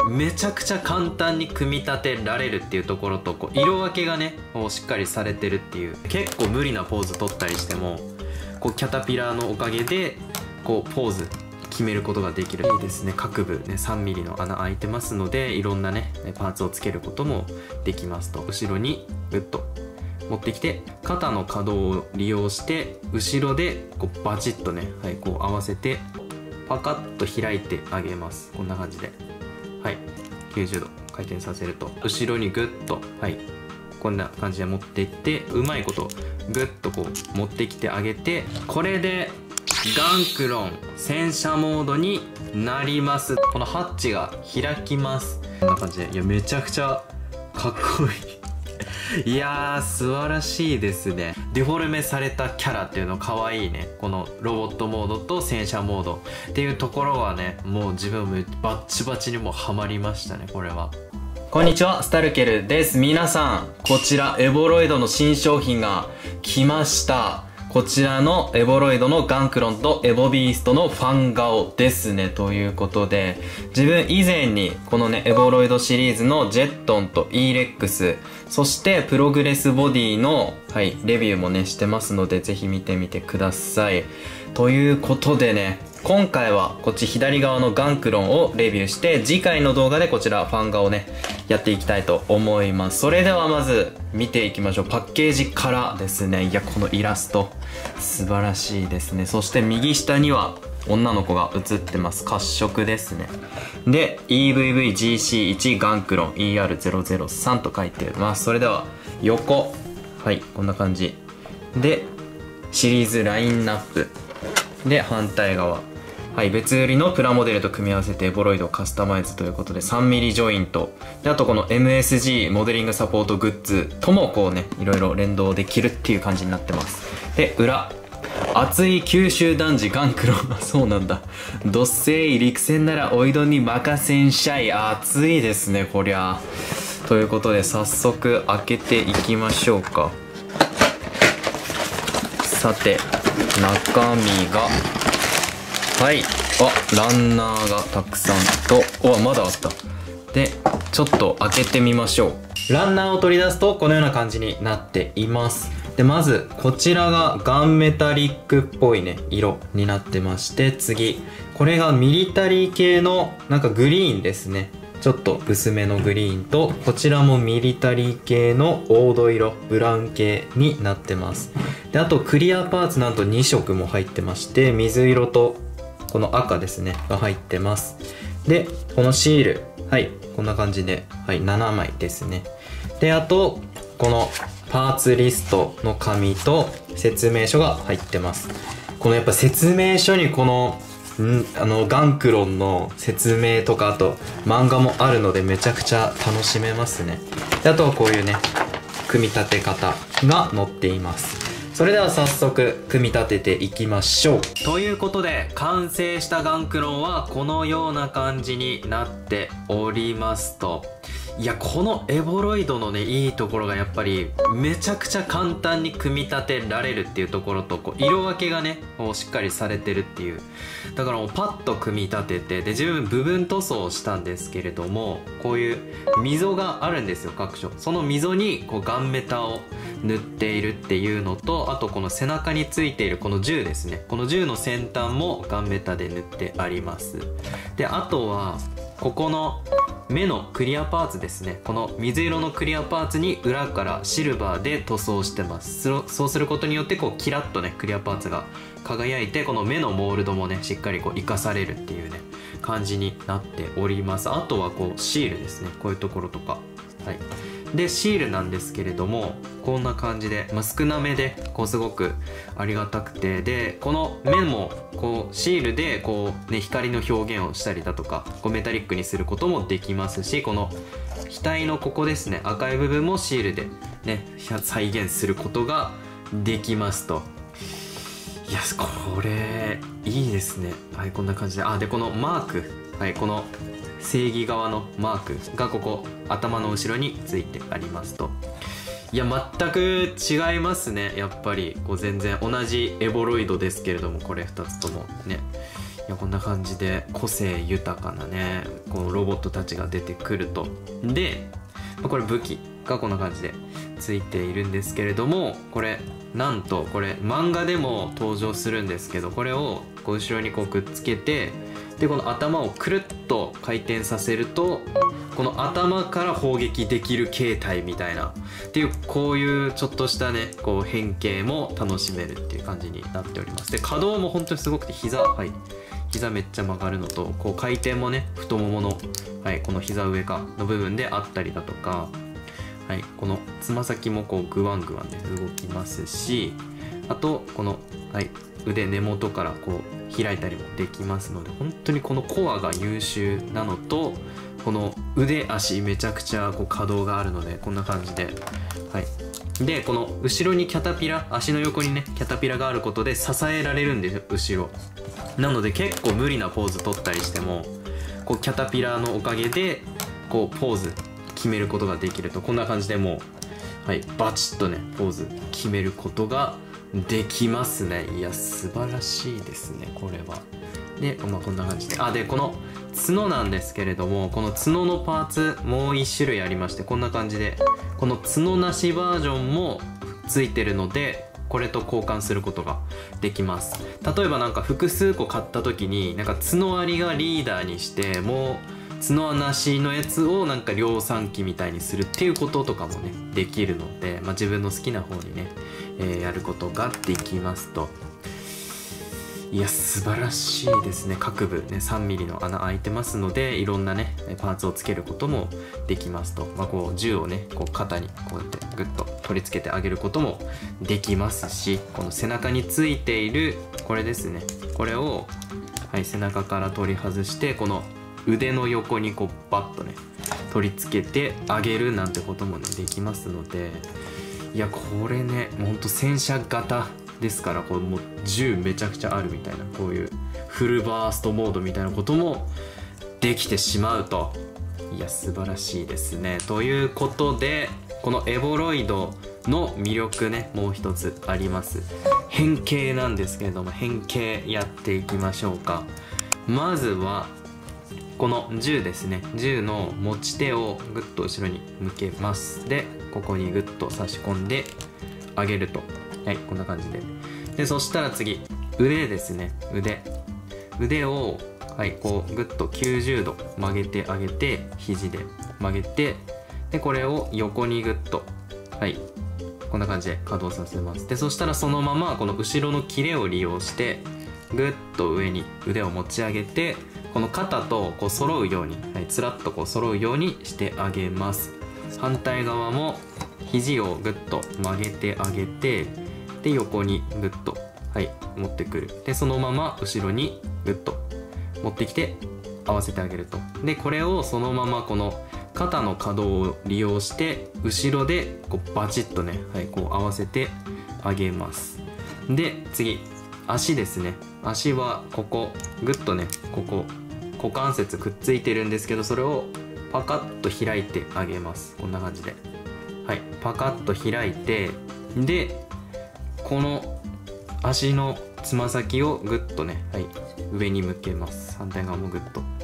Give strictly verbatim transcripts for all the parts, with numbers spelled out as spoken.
めちゃくちゃ簡単に組み立てられるっていうところと、こう色分けがねこうしっかりされてるっていう、結構無理なポーズ取ったりしてもこうキャタピラーのおかげでこうポーズ決めることができる。いいですね。各部ね さんミリ の穴開いてますので、いろんなねパーツをつけることもできますと。後ろにグッと持ってきて、肩の可動を利用して後ろでこうバチッとね、はい、こう合わせてパカッと開いてあげます。こんな感じで、はい、きゅうじゅうど回転させると後ろにグッと、はい、こんな感じで持っていって、うまいことグッとこう持ってきてあげて、これでガンクロン洗車モードになります。このハッチが開きます。こんな感じで、いやめちゃくちゃかっこいいいやー素晴らしいですね。デフォルメされたキャラっていうのかわいいね。このロボットモードと洗車モードっていうところはね、もう自分もバッチバチにもハマりましたね。これはこんにちは、スタルケルです。皆さん、こちらエボロイドの新商品が来ました。こちらのエボロイドのガンクロンとエボビーストのファン顔ですね。ということで、自分以前にこのねエボロイドシリーズのジェットンと イーレックス、そしてプログレスボディの、はい、レビューもねしてますので、ぜひ見てみてください。ということでね、今回はこっち左側のガンクロンをレビューして、次回の動画でこちらファン顔をねやっていきたいと思います。それではまず見ていきましょう。パッケージからですね。いやこのイラスト素晴らしいですね。そして右下には女の子が写ってます。褐色ですね。で イーブイブイジーシーワン ガンクロン イーアールゼロゼロさん と書いてます。それでは横、はいこんな感じでシリーズラインナップで、反対側、はい、別売りのプラモデルと組み合わせてエボロイドをカスタマイズということで さんミリ ジョイントで、あとこの エムエスジー モデリングサポートグッズともこうねいろいろ連動できるっていう感じになってます。で裏、熱い九州男児ガンクロンそうなんだ。どっせい陸戦ならおいどんに任せんしゃい。熱いですねこりゃ。ということで早速開けていきましょうか。さて中身が、はい、あランナーがたくさんと、おまだあった。でちょっと開けてみましょう。ランナーを取り出すとこのような感じになっています。でまずこちらがガンメタリックっぽいね色になってまして、次これがミリタリー系のなんかグリーンですね。ちょっと薄めのグリーンと、こちらもミリタリー系の黄土色ブラウン系になってます。であとクリアパーツなんとにしょくも入ってまして、水色とこの赤ですねが入ってます。でこのシール、はいこんな感じで、はい、ななまいですね。であとこのパーツリストの紙と説明書が入ってます。このやっぱ説明書にこのんあのガンクロンの説明とか、あと漫画もあるのでめちゃくちゃ楽しめますね。であとはこういうね組み立て方が載っています。それでは早速組み立てていきましょう。ということで完成したガンクロンはこのような感じになっておりますと。いやこのエボロイドのねいいところがやっぱりめちゃくちゃ簡単に組み立てられるっていうところと、こう色分けがねこうしっかりされてるっていう。だからもうパッと組み立てて、で自分部分塗装をしたんですけれども、こういう溝があるんですよ各所。その溝にこうガンメタを塗っているっていうのと、あとこの背中についているこの銃ですね、この銃の先端もガンメタで塗ってあります。であとはここの目のクリアパーツですね、この水色のクリアパーツに裏からシルバーで塗装してます。そうすることによってこうキラッとねクリアパーツが輝いて、この目のモールドもねしっかりこう生かされるっていうね感じになっております。あとはこうシールですね、こういうところとか、はい。でシールなんですけれどもこんな感じで、まあ、少なめでこうすごくありがたくて、でこの目もこうシールでこう、ね、光の表現をしたりだとかこうメタリックにすることもできますし、この額のここですね赤い部分もシールで、ね、再現することができますと。いやこれいいですね。はいこんな感じで、あでこのマーク、はいこの正義側のマークがここ頭の後ろについてありますと。いや全く違いますねやっぱり。こう全然同じエボロイドですけれども、これふたつともねいやこんな感じで個性豊かなねこのロボットたちが出てくると。でこれ武器がこんな感じでついているんですけれども、これなんとこれ漫画でも登場するんですけど、これをこう後ろにこうくっつけて、でこの頭をくるっと回転させるとこの頭から砲撃できる形態みたいなっていう、こういうちょっとしたねこう変形も楽しめるっていう感じになっております。で可動も本当にすごくて、膝はい膝めっちゃ曲がるのと、こう回転もね太ももの、はい、この膝上かの部分であったりだとか、はい、このつま先もこうグワングワンで動きますし、あとこの、はい、腕根元からこう開いたりもできますので、本当にこのコアが優秀なのと、この腕足めちゃくちゃこう可動があるので、こんな感じで、はい、でこの後ろにキャタピラ、足の横にねキャタピラがあることで支えられるんですよ後ろなので、結構無理なポーズ取ったりしてもこうキャタピラのおかげでこうポーズ決めることができると。こんな感じでもう、はい、バチッとねポーズ決めることができますね。いや素晴らしいですねこれは。で、まあ、こんな感じで、あでこの角なんですけれども、この角のパーツもういち種類ありまして、こんな感じでこの角なしバージョンもついてるので、これと交換することができます。例えばなんか複数個買った時になんか角ありがリーダーにして、もう角なしのやつをなんか量産機みたいにするっていうこととかもねできるので、まあ、自分の好きな方にね、えー、やることができますと。いや素晴らしいですね。各部ね さんミリ の穴開いてますので、いろんなねパーツをつけることもできますと。まあ、こう銃をねこう肩にこうやってグッと取り付けてあげることもできますし、この背中についているこれですね、これを、はい、背中から取り外して、この腕の横にこうバッとね取り付けてあげるなんてこともねできますので、いやこれねもうほんと戦車型ですから、こうもう銃めちゃくちゃあるみたいな、こういうフルバーストモードみたいなこともできてしまうと。いや素晴らしいですね。ということでこのエボロイドの魅力ねもう一つあります。変形なんですけれども、変形やっていきましょうか。まずはこの銃ですね、銃の持ち手をグッと後ろに向けます。でここにグッと差し込んであげると、はい、こんな感じで。でそしたら次腕ですね、腕腕を、はい、こうグッときゅうじゅうど曲げてあげて、肘で曲げて、でこれを横にグッと、はい、こんな感じで稼働させます。でそしたらそのままこの後ろの切れを利用してグッと上に腕を持ち上げて、この肩とこう揃うように、はい、つらっとこう揃うようにしてあげます。反対側も肘をグッと曲げてあげて、で横にグッと、はい、持ってくる。でそのまま後ろにグッと持ってきて合わせてあげると。でこれをそのままこの肩の可動を利用して後ろでこうバチッとね、はい、こう合わせてあげます。で次足ですね、足はここグッとねここ股関節くっついてるんですけど、それをパカッと開いてあげます。こんな感じで、はい、パカッと開いて、でこの足のつま先をグッとね、はい、上に向けます。反対側もグッと、はい、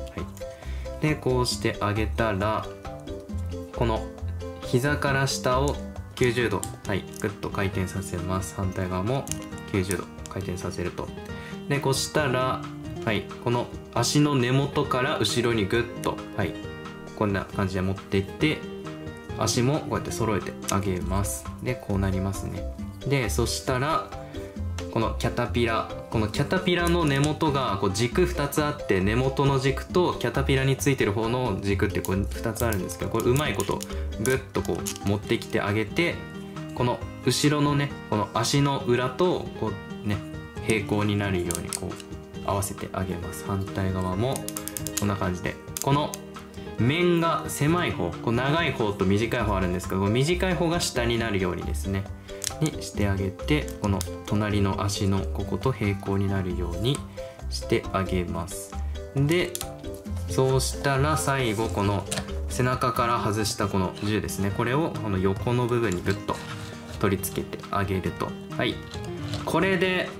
でこうしてあげたら、この膝から下をきゅうじゅうど、はい、グッと回転させます。反対側もきゅうじゅうど回転させると。でこうしたら、はい、この足の根元から後ろにグッと、はい、こんな感じで持っていって、足もこうやって揃えてあげます。でこうなりますね。でそしたらこのキャタピラ、このキャタピラの根元がこう軸ふたつあって、根元の軸とキャタピラについてる方の軸ってこうふたつあるんですけど、これうまいことグッとこう持ってきてあげて、この後ろのねこの足の裏とこうね平行になるようにこう合わせてあげます。反対側もこんな感じで、この面が狭い方、こう長い方と短い方あるんですけど、この短い方が下になるようにですねにしてあげて、この隣の足のここと平行になるようにしてあげます。でそうしたら最後この背中から外したこの銃ですね、これをこの横の部分にグッと取り付けてあげると、はい、これで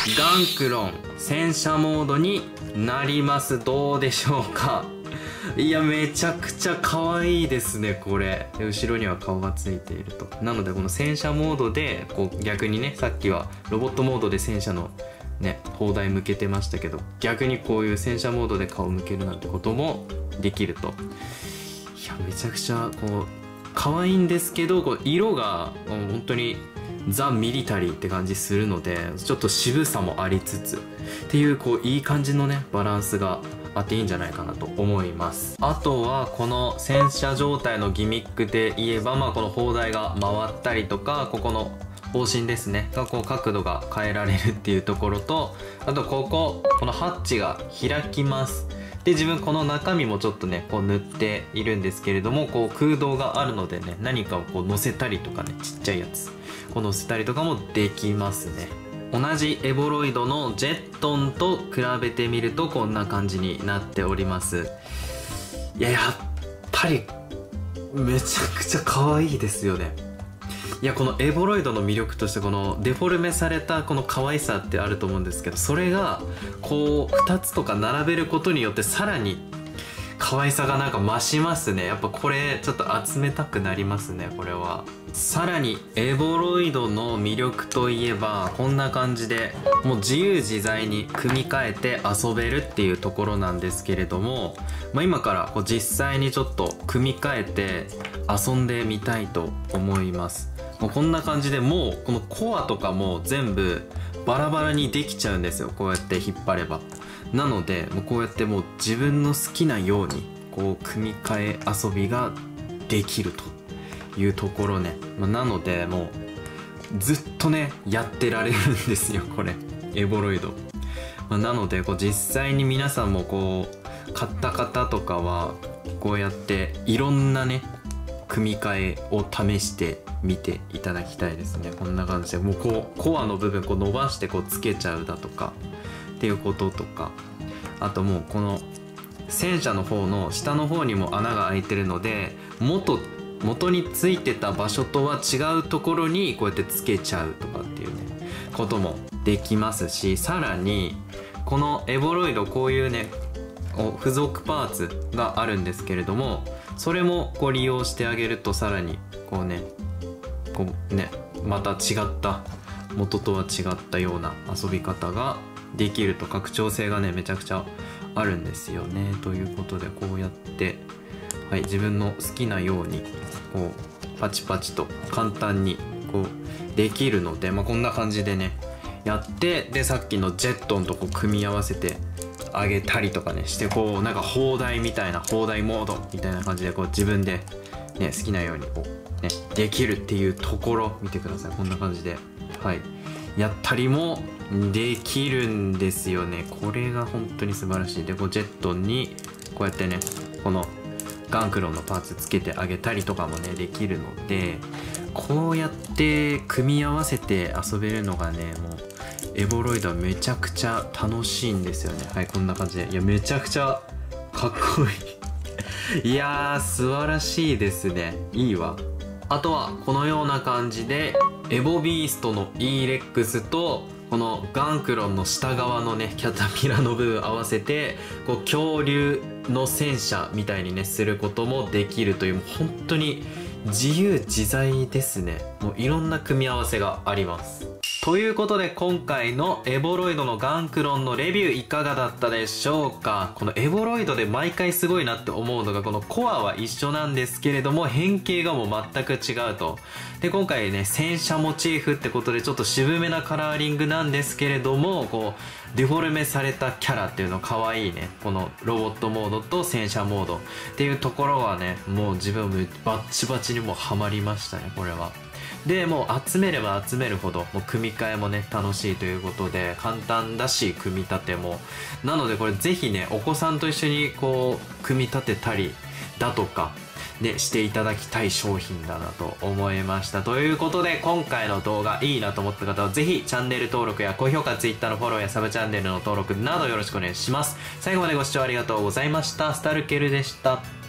ガンクロン戦車モードになります。どうでしょうか。いや、めちゃくちゃ可愛いですね、これ。で後ろには顔がついていると。なのでこの戦車モードでこう逆にね、さっきはロボットモードで戦車のね砲台向けてましたけど、逆にこういう戦車モードで顔向けるなんてこともできると。いや、めちゃくちゃこう可愛いんですけど、こう色が本当にザ・ミリタリーって感じするので、ちょっと渋さもありつつっていう、こういい感じのねバランスがあっていいんじゃないかなと思います。あとはこの戦車状態のギミックで言えば、まあこの砲台が回ったりとか、ここの方針ですねがこう角度が変えられるっていうところと、あとこここのハッチが開きます。で自分この中身もちょっとねこう塗っているんですけれども、こう空洞があるのでね、何かをこう乗せたりとかね、ちっちゃいやつこう乗せたりとかもできますね。同じエボロイドのジェットンと比べてみるとこんな感じになっております。いや、やっぱりめちゃくちゃ可愛いですよね。いや、このエボロイドの魅力としてこのデフォルメされたこの可愛さってあると思うんですけど、それがこうふたつとか並べることによってさらに可愛さがなんか増しますね。やっぱこれちょっと集めたくなりますね、これは。さらにエボロイドの魅力といえばこんな感じでもう自由自在に組み替えて遊べるっていうところなんですけれども、まあ、今からこう実際にちょっと組み替えて遊んでみたいと思います。もうこんな感じでもうこのコアとかも全部バラバラにできちゃうんですよ、こうやって引っ張れば。なのでもうこうやってもう自分の好きなようにこう組み替え遊びができるというところね、まあ、なのでもうずっとねやってられるんですよ、これエボロイド。まあ、なのでこう実際に皆さんもこう買った方とかはこうやっていろんなね組み替えを試してみていただきたいですね。こんな感じでもうこうコアの部分こう伸ばしてこうつけちゃうだとかっていうこととか、あともうこの戦車の方の下の方にも穴が開いてるので、元元についてた場所とは違うところにこうやってつけちゃうとかっていうねこともできますし、さらにこのエボロイドこういうね付属パーツがあるんですけれども、それもこう利用してあげるとさらにこうねこうねまた違った元とは違ったような遊び方ができると、拡張性がねめちゃくちゃあるんですよね。ということでこうやって、はい、自分の好きなようにこうパチパチと簡単にこうできるので、まあ、こんな感じでねやって、でさっきのジェットンとこう組み合わせてあげたりとかねして、こうなんか砲台みたいな砲台モードみたいな感じでこう自分で、ね、好きなようにこう、ね、できるっていうところ見てください。こんな感じで、はい、やったりもできるんですよね。これが本当に素晴らしい。でこうジェットンにこうやってねこのガンクロンのパーツつけてあげたりとかもねできるので、こうやって組み合わせて遊べるのがねもうエボロイドはめちゃくちゃ楽しいんですよね。はい、こんな感じで、いやめちゃくちゃかっこいいいやー素晴らしいですね。いいわ。あとはこのような感じでエボビーストの イーレックス とこのガンクロンの下側のねキャタピラの部分合わせてこう恐竜の戦車みたいにねすることもできるという、もう本当に自由自在ですね。もういろんな組み合わせがあります。ということで今回のエボロイドのガンクロンのレビューいかがだったでしょうか。このエボロイドで毎回すごいなって思うのが、このコアは一緒なんですけれども変形がもう全く違うと。で今回ね戦車モチーフってことでちょっと渋めなカラーリングなんですけれども、こうデフォルメされたキャラっていうの可愛いね。このロボットモードと戦車モードっていうところはねもう自分もバッチバチにもうハマりましたね、これは。でもう集めれば集めるほどもう組み替えもね楽しいということで簡単だし、組み立てもなのでこれぜひねお子さんと一緒にこう組み立てたりだとかでしていただきたい商品だなと思いました。ということで今回の動画いいなと思った方はぜひチャンネル登録や高評価、 Twitter のフォローやサブチャンネルの登録などよろしくお願いします。最後までご視聴ありがとうございました。スタルケルでした。